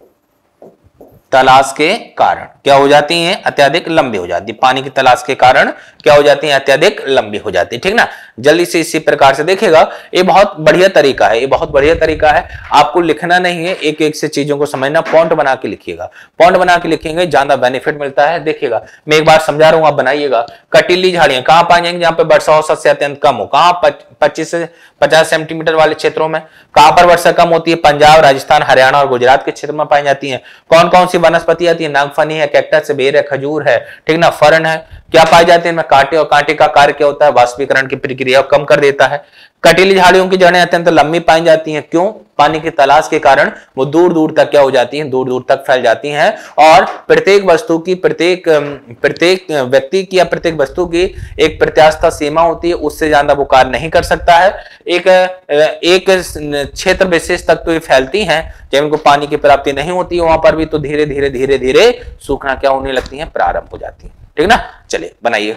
तलाश के कारण क्या हो जाती हैं, अत्यधिक लंबी हो जाती है, पानी की तलाश के कारण क्या हो जाती है, अत्यधिक लंबी हो जाती है, ठीक ना। जल्दी से इसी प्रकार से देखिएगा, ये बहुत बढ़िया तरीका है, ये बहुत बढ़िया तरीका है। आपको लिखना नहीं है, एक एक से चीजों को समझना, पॉइंट बना के लिखिएगा, पॉइंट बना के लिखेंगे ज्यादा बेनिफिट मिलता है। देखिएगा मैं एक बार समझा रहा हूं, आप बनाइएगा। कटीली झाड़ियां कहां पाई जाएंगी, जहां पर वर्षा औसत से अत्यंत कम हो, कहां 25 से 50 सेंटीमीटर वाले क्षेत्रों में। कहां पर वर्षा कम होती है, पंजाब, राजस्थान, हरियाणा और गुजरात के क्षेत्र में पाई जाती है। कौन कौन सी वनस्पति आती है, नागफनी है, कैक्टस है, बेर है, खजूर है, ठीक ना, फर्न है। क्या पाए जाते हैं इनमें, कांटे, और कांटे का कार्य क्या होता है, वाष्पीकरण की प्रक्रिया को कम कर देता है। कटीली झाड़ियों की जड़ें अत्यंत लंबी पाई जाती हैं। क्यों? पानी की तलाश के कारण वो दूर दूर तक क्या हो जाती हैं, दूर दूर तक फैल जाती हैं और प्रत्येक वस्तु की, प्रत्येक व्यक्ति की या प्रत्येक वस्तु की एक प्रत्यास्थ सीमा होती है, उससे ज्यादा वो कार्य नहीं कर सकता है। एक क्षेत्र विशेष तक तो ये फैलती हैं, जब इनको पानी की प्राप्ति नहीं होती है वहां पर भी, तो धीरे धीरे धीरे धीरे सूखना क्या होने लगती है, प्रारंभ हो जाती है। ठीक ना, चलिए बनाइए।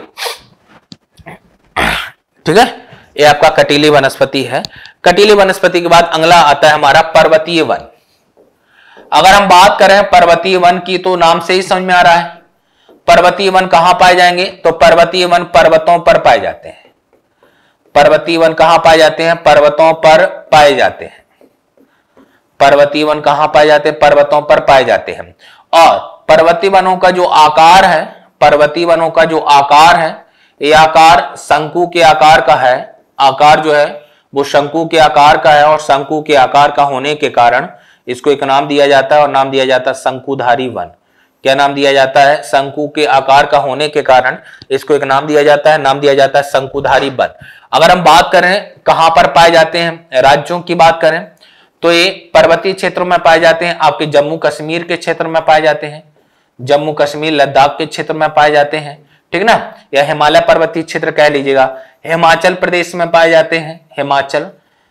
ठीक है, ये आपका कटीली वनस्पति है। कटीली वनस्पति के बाद अगला आता है हमारा पर्वतीय वन। अगर हम बात करें पर्वतीय वन की तो नाम से ही समझ में आ रहा है पर्वतीय वन कहां पाए जाएंगे, तो पर्वतीय वन पर्वतों पर पाए जाते हैं। पर्वतीय वन कहां पाए जाते हैं, पर्वतों पर पाए जाते हैं। पर्वतीय वन कहां पाए जाते हैं, पर्वतों पर पाए जाते हैं। और पर्वतीय वनों का जो आकार है, पर्वतीय वनों का जो आकार है, ये आकार शंकु के आकार का है। आकार जो है वो शंकु के आकार का है और शंकु के आकार का होने के कारण इसको एक नाम दिया जाता है और नाम दिया जाता है शंकुधारी वन। क्या नाम दिया जाता है, शंकु के आकार का होने के कारण इसको एक नाम दिया जाता है, नाम दिया जाता है शंकुधारी वन। अगर हम बात करें कहां पर पाए जाते हैं, राज्यों की बात करें तो ये पर्वतीय क्षेत्रों में पाए जाते हैं। आपके जम्मू कश्मीर के क्षेत्र में पाए जाते हैं, जम्मू कश्मीर लद्दाख के क्षेत्र में पाए जाते हैं। ठीक ना, या हिमालय पर्वतीय क्षेत्र कह लीजिएगा, हिमाचल प्रदेश में पाए जाते हैं। हिमाचल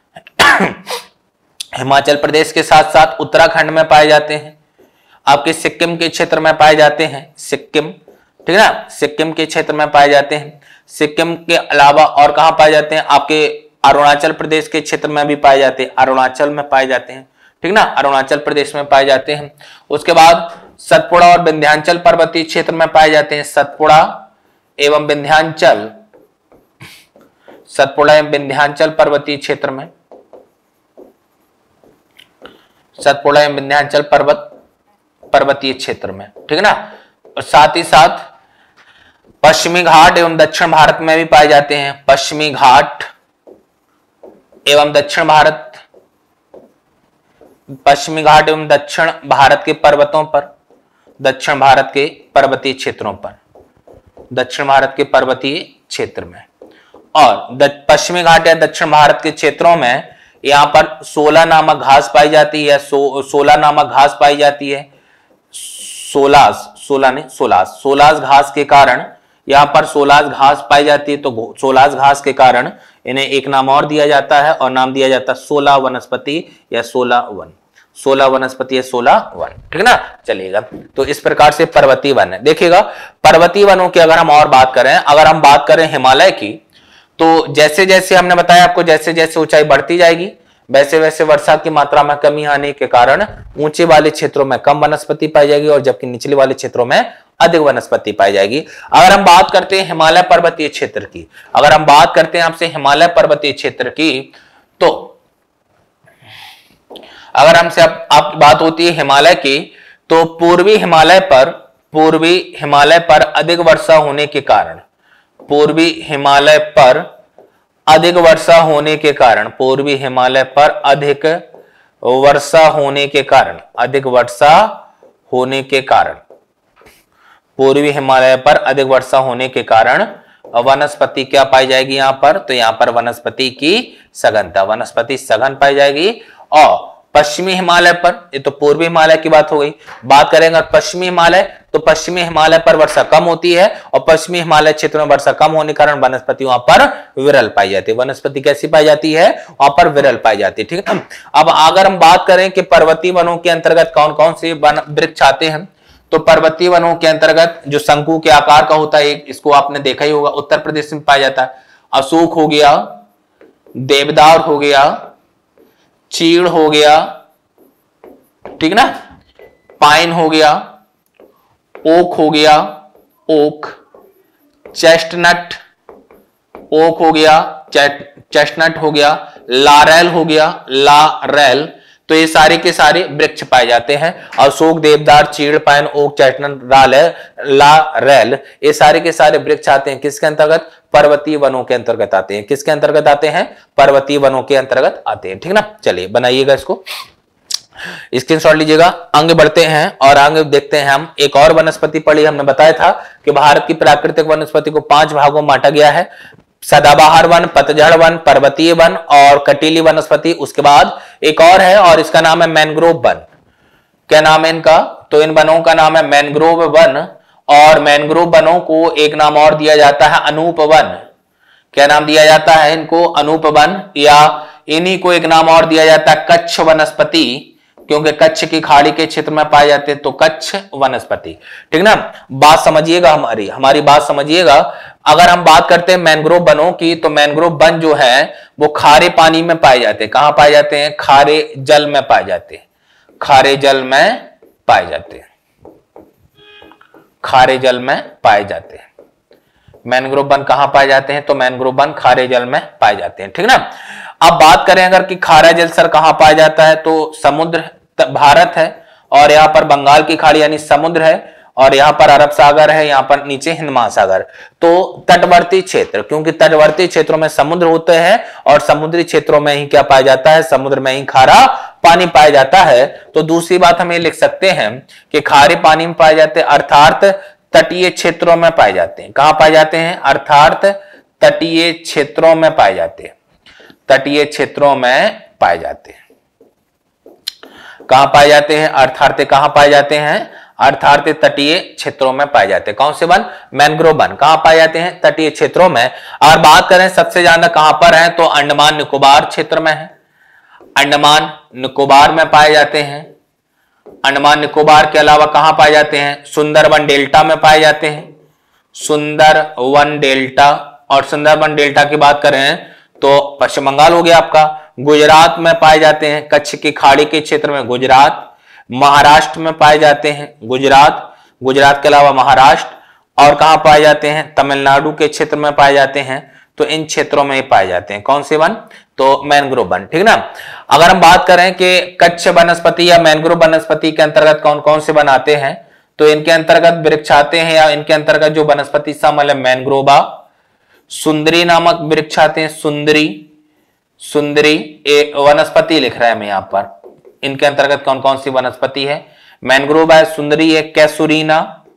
हिमाचल प्रदेश के साथ साथ उत्तराखंड में पाए जाते हैं। आपके सिक्किम के क्षेत्र में पाए जाते हैं, सिक्किम। ठीक है ना, सिक्किम के क्षेत्र में पाए जाते हैं। सिक्किम के अलावा और कहां पाए जाते हैं, आपके अरुणाचल प्रदेश के क्षेत्र में भी पाए जाते हैं, अरुणाचल में पाए जाते हैं। ठीक ना, अरुणाचल प्रदेश में पाए जाते हैं। उसके बाद सतपुड़ा और विंध्याचल पर्वतीय क्षेत्र में पाए जाते हैं। सतपुड़ा एवं विंध्याचल, सतपुड़ा एवं विंध्याचल पर्वतीय क्षेत्र में, सतपुड़ा एवं विंध्याचल पर्वतीय क्षेत्र में। ठीक है ना, और साथ ही साथ पश्चिमी घाट एवं दक्षिण भारत में भी पाए जाते हैं। पश्चिमी घाट एवं दक्षिण भारत, पश्चिमी घाट एवं दक्षिण भारत के पर्वतों पर, दक्षिण भारत के पर्वतीय क्षेत्रों पर, दक्षिण भारत के पर्वतीय क्षेत्र में। और पश्चिमी घाट या दक्षिण भारत के क्षेत्रों में यहां पर सोला नामक घास पाई जाती है, सोला नामक घास पाई जाती है। सोलास घास के कारण यहां पर सोलास घास पाई जाती है, तो सोलास घास के कारण इन्हें एक नाम और दिया जाता है और नाम दिया जाता है सोला वनस्पति या सोला वन। सोला वनस्पति या सोला वन। ठीक है ना, चलिएगा। तो इस प्रकार से पर्वतीय वन है। देखिएगा पर्वतीय वनों की अगर हम और बात करें, अगर हम बात करें हिमालय की, तो जैसे जैसे हमने बताया आपको, जैसे जैसे ऊंचाई बढ़ती जाएगी वैसे वैसे वर्षा की मात्रा में कमी आने के कारण ऊंचे वाले क्षेत्रों में कम वनस्पति पाई जाएगी और जबकि निचले वाले क्षेत्रों में अधिक वनस्पति पाई जाएगी। अगर हम बात करते हैं हिमालय पर्वतीय क्षेत्र की, अगर हम बात करते हैं आपसे हिमालय पर्वतीय क्षेत्र की, तो अगर हमसे आपकी बात होती है हिमालय की, तो पूर्वी हिमालय पर अधिक वर्षा होने के कारण, पूर्वी हिमालय पर अधिक वर्षा होने के कारण, पूर्वी हिमालय पर अधिक वर्षा होने के कारण, अधिक वर्षा होने के कारण, पूर्वी हिमालय पर अधिक वर्षा होने के कारण वनस्पति क्या पाई जाएगी यहां पर, तो यहां पर वनस्पति की सघनता, वनस्पति सघन पाई जाएगी। और पश्चिमी हिमालय पर, ये तो पूर्वी हिमालय की बात हो गई, बात करेंगे पश्चिमी हिमालय, तो पश्चिमी हिमालय पर वर्षा कम होती है और पश्चिमी हिमालय क्षेत्र में वर्षा कम होने के कारण वनस्पति वहां पर विरल पाई जाती है। वनस्पति कैसी पाई जाती है, वहां पर विरल पाई जाती है। ठीक है। अब अगर हम बात करें कि पर्वतीय वनों के अंतर्गत कौन कौन से वन वृक्ष आते हैं, तो पर्वतीय वनों के अंतर्गत जो शंकु के आकार का होता है, इसको आपने देखा ही होगा, उत्तर प्रदेश में पाया जाता है। अशोक हो गया, देवदार हो गया, चीड़ हो गया, ठीक ना, पाइन हो गया, ओक हो गया, ओक, चेस्टनट, ओक हो गया, चेस्टनट हो गया, लारेल हो गया, लारेल। तो ये सारे के सारे वृक्ष पाए जाते हैं। अशोक, देवदार, चीड़, पाइन, ओक, चेस्टनट, लारेल, ये सारे के सारे वृक्ष आते हैं किसके अंतर्गत, पर्वतीय वनों के अंतर्गत आते हैं। किसके अंतर्गत आते हैं, पर्वतीय वनों के अंतर्गत आते हैं। ठीक ना, चलिए बनाइएगा इसको, स्क्रीनशॉट लीजिएगा। आगे बढ़ते हैं और आगे देखते हैं हम एक और वनस्पति पढ़ी। हमने बताया था कि भारत की प्राकृतिक वनस्पति को 5 भागों में बांटा गया है। सदाबहार वन, पतझड़ वन, पर्वतीय वन और कटीली वनस्पति। उसके बाद एक और है और इसका नाम है मैंग्रोव वन। क्या नाम है इनका? तो इन वनों का नाम है मैंग्रोव वन और मैंग्रोव वनों को एक नाम और दिया जाता है अनूप वन। क्या नाम दिया जाता है इनको? अनूप वन, या इन्हीं को एक नाम और दिया जाता है कच्छ वनस्पति, क्योंकि कच्छ की खाड़ी के क्षेत्र में पाए जाते हैं, तो कच्छ वनस्पति। ठीक ना, बात समझिएगा, हमारी बात समझिएगा। अगर हम बात करते हैं मैंग्रोव वनों की, तो मैंग्रोव वन जो है वो खारे पानी में पाए जाते हैं। कहां पाए जाते हैं? खारे जल में पाए जाते हैं। खारे जल में पाए जाते हैं। खारे जल में पाए जाते हैं। मैंग्रोव वन कहां पाए जाते हैं? तो मैंग्रोव वन खारे जल में पाए जाते हैं। ठीक ना। अब बात करें अगर कि खारा जल सर कहां पाया जाता है, तो समुद्र भारत है और यहां पर बंगाल की खाड़ी यानी समुद्र है और यहां पर अरब सागर है, यहां पर नीचे हिंद महासागर। तो तटवर्ती क्षेत्र, क्योंकि तटवर्ती क्षेत्रों में समुद्र होते हैं और समुद्री क्षेत्रों में ही क्या पाया जाता है? समुद्र में ही खारा पानी पाया जाता है। तो दूसरी बात हम ये लिख सकते हैं कि खारे पानी में पाए जाते हैं, अर्थात तटीय क्षेत्रों में पाए जाते हैं। कहां पाए जाते हैं? अर्थात तटीय क्षेत्रों में पाए जाते हैं। तटीय क्षेत्रों में पाए जाते हैं। कहां पाए जाते हैं? अर्थात कहां पाए जाते हैं? अर्थात तटीय क्षेत्रों में पाए जाते हैं। कौन से वन? Mangrove one. कहां पाए जाते हैं? तटीय क्षेत्रों में। और बात करें सबसे ज्यादा कहां पर है, तो अंडमान निकोबार क्षेत्र में है। अंडमान निकोबार में पाए जाते हैं। अंडमान निकोबार के अलावा कहां पाए जाते हैं? सुंदरबन डेल्टा में पाए जाते हैं। सुंदरबन डेल्टा, और सुंदरबन डेल्टा की बात करें तो पश्चिम बंगाल हो गया आपका। गुजरात में पाए जाते हैं, कच्छ की खाड़ी के क्षेत्र में गुजरात। महाराष्ट्र में पाए जाते हैं, गुजरात के अलावा महाराष्ट्र। और कहां पाए जाते हैं? तमिलनाडु के क्षेत्र में पाए जाते हैं। तो इन क्षेत्रों में पाए जाते हैं कौन से वन? तो मैंग्रोव वन। ठीक ना। अगर हम बात करें कि कच्छ वनस्पति या मैंग्रोव वनस्पति के अंतर्गत कौन कौन से वन आते हैं, तो इनके अंतर्गत वृक्ष आते हैं, या इनके अंतर्गत जो वनस्पति शामिल है मैंग्रोवा, सुंदरी नामक वृक्ष आते हैं। सुंदरी एक वनस्पति लिख रहे हैं हम यहां पर। इनके अंतर्गत कौन कौन सी वनस्पति है? मैंग्रोव है, सुंदरी है, कैसूरीना,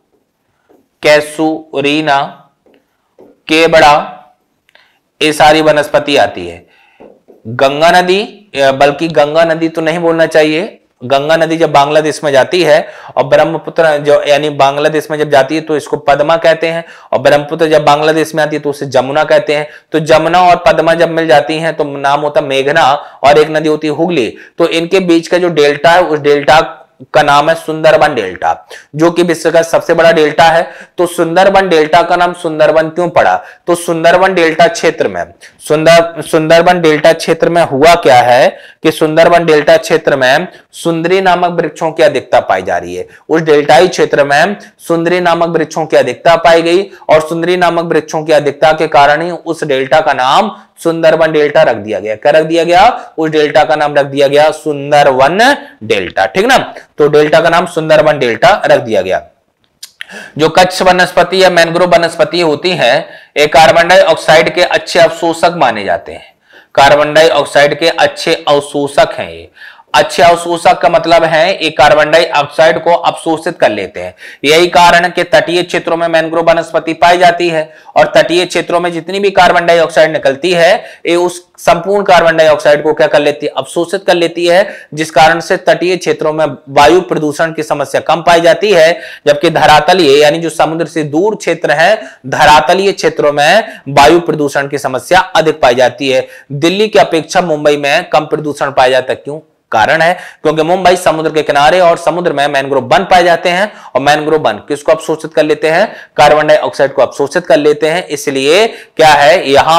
केवड़ा, ये सारी वनस्पति आती है। गंगा नदी, बल्कि गंगा नदी तो नहीं बोलना चाहिए, गंगा नदी जब बांग्लादेश में जाती है और ब्रह्मपुत्र जो यानी बांग्लादेश में जब जाती है तो इसको पद्मा कहते हैं, और ब्रह्मपुत्र जब बांग्लादेश में आती है तो उसे जमुना कहते हैं। तो जमुना और पद्मा जब मिल जाती हैं तो नाम होता है मेघना, और एक नदी होती है हुगली। तो इनके बीच का जो डेल्टा है उस डेल्टा का नाम है सुंदरबन डेल्टा, जो कि विश्व का सबसे बड़ा डेल्टा है। तो सुंदरबन डेल्टा का नाम सुंदरबन क्यों पड़ा? तो सुंदरबन डेल्टा क्षेत्र में सुंदरबन डेल्टा क्षेत्र में हुआ क्या है कि सुंदरबन डेल्टा क्षेत्र में सुंदरी नामक वृक्षों की अधिकता पाई जा रही है। उस डेल्टाई क्षेत्र में सुंदरी नामक वृक्षों की अधिकता पाई गई, और सुंदरी नामक वृक्षों की अधिकता के कारण ही उस डेल्टा का नाम सुंदरबन डेल्टा रख दिया गया। क्या रख दिया गया? उस डेल्टा का नाम रख दिया गया सुंदरवन डेल्टा। ठीक ना। तो डेल्टा का नाम सुंदरवन डेल्टा रख दिया गया। जो कच्छ वनस्पति या मैंग्रोव वनस्पति होती है, ये कार्बन डाइऑक्साइड के अच्छे अवशोषक माने जाते हैं। कार्बन डाइऑक्साइड के अच्छे अवशोषक हैं ये। अच्छे अवशोषक का मतलब है ये कार्बन डाइऑक्साइड को अवशोषित कर लेते हैं। यही कारण है कि तटीय क्षेत्रों में मैंग्रोव वनस्पति पाई जाती है, और तटीय क्षेत्रों में जितनी भी कार्बन डाइऑक्साइड निकलती है ये उस संपूर्ण कार्बन डाइऑक्साइड को क्या कर लेती है? अवशोषित कर लेती है, जिस कारण से तटीय क्षेत्रों में वायु प्रदूषण की समस्या कम पाई जाती है। जबकि धरातलीय यानी जो समुद्र से दूर क्षेत्र है, धरातलीय क्षेत्रों में वायु प्रदूषण की समस्या अधिक पाई जाती है। दिल्ली की अपेक्षा मुंबई में कम प्रदूषण पाया जाता है। क्यों? कारण है क्योंकि मुंबई समुद्र के किनारे और समुद्र में मैंग्रोव वन पाए जाते हैं, और मैंग्रोव वन किसको अवशोषित कर लेते हैं? कार्बन डाइऑक्साइड को अवशोषित कर लेते हैं। इसलिए क्या है, यहां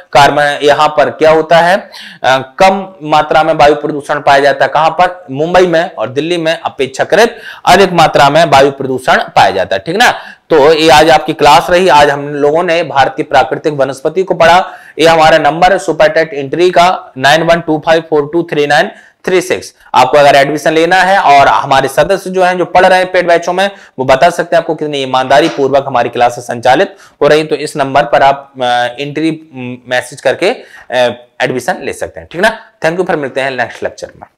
पर क्या होता है? कम मात्रा में वायु प्रदूषण पाया जाता है। कहां पर? मुंबई में और दिल्ली में अपेक्षाकृत अधिक मात्रा में वायु प्रदूषण पाया जाता है। ठीक ना। तो ये आज आपकी क्लास रही। आज हम लोगों ने भारत की प्राकृतिक वनस्पति को पढ़ा। ये हमारा नंबर है सुपर टेट एंट्री का 9125423936। आपको अगर एडमिशन लेना है, और हमारे सदस्य जो हैं जो पढ़ रहे हैं पेड बैचों में, वो बता सकते हैं आपको कितनी ईमानदारी पूर्वक हमारी क्लासेस संचालित हो रही। तो इस नंबर पर आप एंट्री मैसेज करके एडमिशन ले सकते हैं। ठीक ना। Thank you. फिर मिलते हैं नेक्स्ट लेक्चर में।